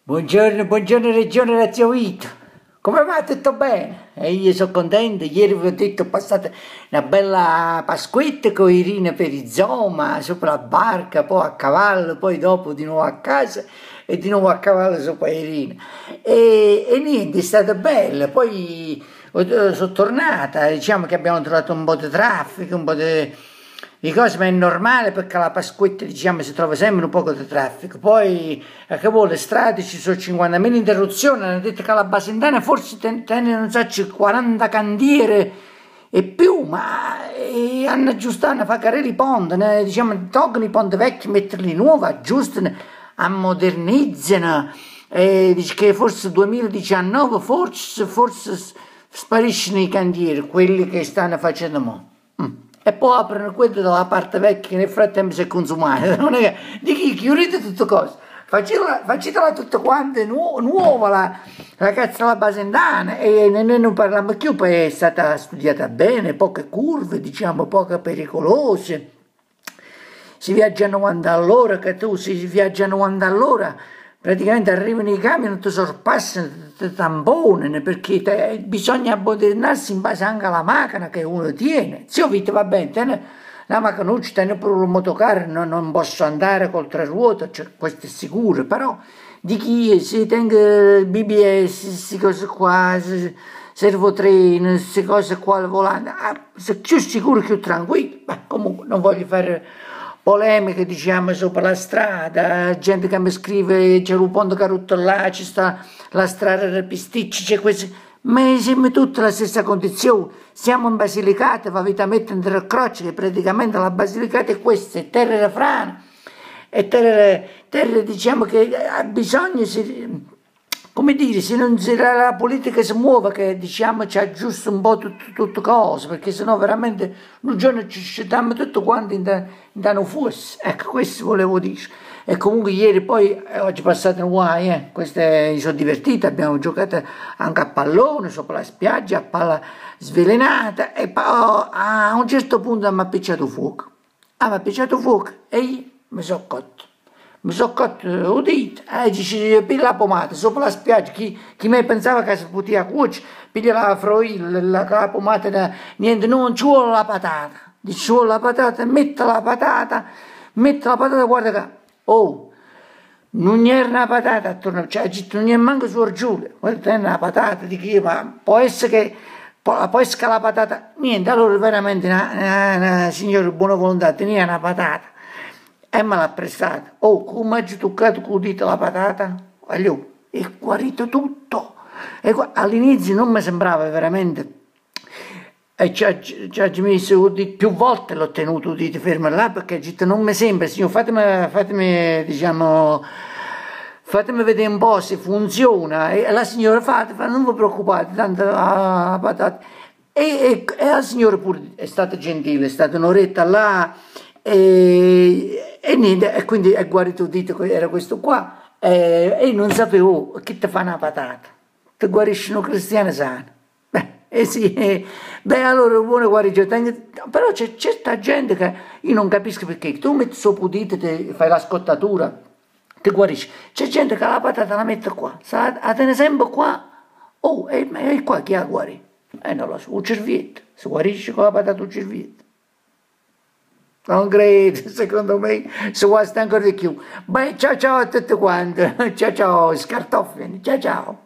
Buongiorno, buongiorno Regione Lazio Vito. Come va? Tutto bene? E io sono contento. Ieri vi ho detto ho passato una bella Pasquetta con Irina per Izoma, sopra la barca, poi a cavallo, poi dopo di nuovo a casa e di nuovo a cavallo sopra Irina. E niente, è stato bello. Poi sono tornata, diciamo che abbiamo trovato un po' di traffico, un po' di cose, ma è normale perché alla Pasquetta diciamo si trova sempre un po' di traffico. Poi a che vuole, le strade ci sono 50.000 interruzioni, hanno detto che alla Basentana forse tengono non so 40 cantiere e più, ma hanno aggiustato, hanno fatto carrere i ponti, diciamo, tolgono i ponti vecchi, metterli nuovi, aggiustano, ammodernizzano, dice che forse 2019 forse spariscono i cantieri, quelli che stanno facendo mo'. E poi aprono quello dalla parte vecchia che nel frattempo si è consumato. Non è che, di chi chiudete tutte cose? Facetela tutte quante nuova la cazzo della Basentana e noi non parliamo più, poi è stata studiata bene, poche curve, diciamo, poche pericolose. Si viaggia a 90 all'ora, che tu si viaggia a 90 all'ora, praticamente arrivano i camion, non ti sorpassano, ti tamponano, perché bisogna modernarsi in base anche alla macchina che uno tiene. Zio Vito, va bene, tiene la macchinuzza, tiene pure un motocarro, non posso andare col tre ruote, cioè, questo è sicuro, però di chi si tenga BBS, queste cose qua, servotreno, queste cose qua al volante, se più sicuro, più tranquillo, ma comunque non voglio fare polemiche, diciamo, sopra la strada, gente che mi scrive c'è un ponte carotto là, ci sta la strada del Pisticci, c'è questo, ma siamo tutti nella stessa condizione, siamo in Basilicata, va a mettere in croce, che praticamente la Basilicata è questa, è terra frana, è terra diciamo che ha bisogno, come dire, se non la politica si muove, che diciamo ci aggiusta un po' tutte cose, perché sennò veramente un giorno ci scendiamo tutti quanti in un fuoco. Ecco, questo volevo dire. E comunque ieri poi, oggi è passato guai, mi sono divertito, abbiamo giocato anche a pallone sopra la spiaggia, a palla svelenata, e poi a un certo punto mi ha appicciato fuoco. Mi ha appicciato fuoco e io mi sono cotto. Mi sono cotto udito, dice, piglia la pomata, sopra la spiaggia, chi mai pensava che si poteva cuocere, piglia la froilla, la pomata, niente, non ci vuole la patata, dice ci vuole la patata, mette la patata, guarda che, oh, non era una patata attorno, cioè non è manco suor Giulia, questa è una patata di chi, ma può essere che la patata, niente, allora veramente una signora di buona volontà tenia una patata, e me l'ha prestata. Oh, come ha toccato con il dito la patata? Voglio, è guarito tutto. E all'inizio non mi sembrava veramente. E ci ha messo più volte l'ho tenuto il dito fermo là perché non mi sembra, signor, fatemi, diciamo, fatemi vedere un po' se funziona. E la signora fa, non vi preoccupate, tanto la patata. E la signora pure è stata gentile, è stata un'oretta là. E niente, e quindi è guarito il dito, era questo qua, e non sapevo che ti fa una patata, ti guarisce un cristiano sano. Beh, sì, beh, allora buona guarigione, però c'è certa gente che io non capisco perché, tu metti sopra il dito, fai la scottatura, ti guarisci, c'è gente che la patata la mette qua, la tiene sempre qua, oh, e qua chi ha guarito? Non lo so, un cervietto, si guarisce con la patata un cervietto. Non credo, secondo me si guasta ancora di più. Beh, ciao ciao a tutti quanti, ciao ciao, scartoffini, ciao ciao.